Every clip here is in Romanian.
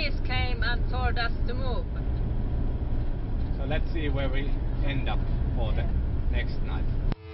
police came and told us to move. So let's see where we end up for the next night.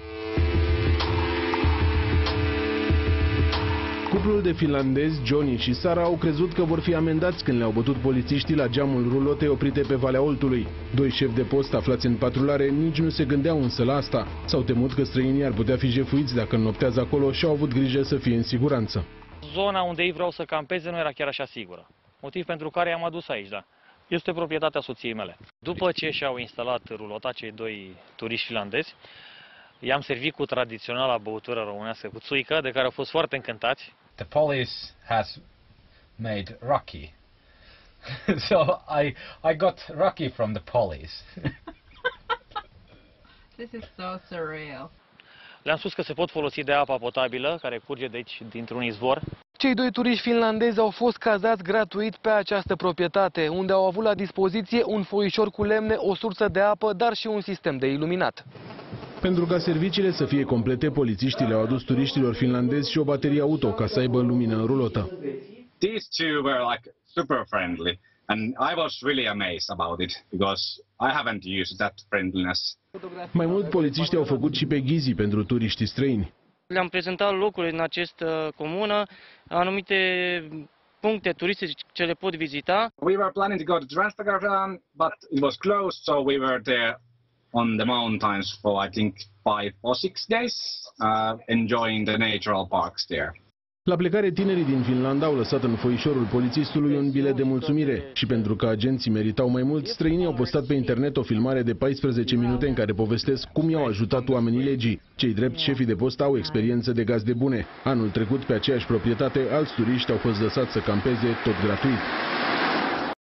Cuplul de finlandezi, Johnny și Sara, au crezut că vor fi amendați când le-au bătut polițiștii la geamul rulotei oprite pe Valea Oltului. Doi șefi de post aflați în patrulare nici nu se gândeau însă la asta. S-au temut că străinii ar putea fi jefuiți dacă înnoptează acolo și au avut grijă să fie în siguranță. Zona unde ei vreau să campeze nu era chiar așa sigură. Motiv pentru care i-am adus aici, da. Este proprietatea soției mele. După ce și-au instalat rulota cei doi turiști finlandezi, i-am servit cu tradiționala băutură românească, cu țuică, de care au fost foarte încântați. The police has made Rocky. So I got Rocky from the police. This is so surreal. Le-am spus că se pot folosi de apa potabilă, care curge de aici, dintr-un izvor. Cei doi turiști finlandezi au fost cazați gratuit pe această proprietate, unde au avut la dispoziție un foișor cu lemne, o sursă de apă, dar și un sistem de iluminat. Pentru ca serviciile să fie complete, polițiștii le-au adus turiștilor finlandezi și o baterie auto ca să aibă lumină în rulotă. These two were like super friendly and I was really amazed about it because I haven't used that friendliness. Mai mult, polițiștii au făcut și pe ghizi pentru turiștii străini. Le-am prezentat locurile în această comună, anumite puncte turistice ce le pot vizita. We were planning to go to Transtakaran, but it was closed, so we were there on the mountains for I think 5 or 6 days, enjoying the natural parks there. La plecare, tinerii din Finlanda au lăsat în foișorul polițistului un bilet de mulțumire și pentru că agenții meritau mai mult, străinii au postat pe internet o filmare de 14 minute în care povestesc cum i-au ajutat oamenii legii. Cei drept, șefii de post au experiență de gazde bune. Anul trecut, pe aceeași proprietate, alți turiști au fost lăsați să campeze tot gratuit.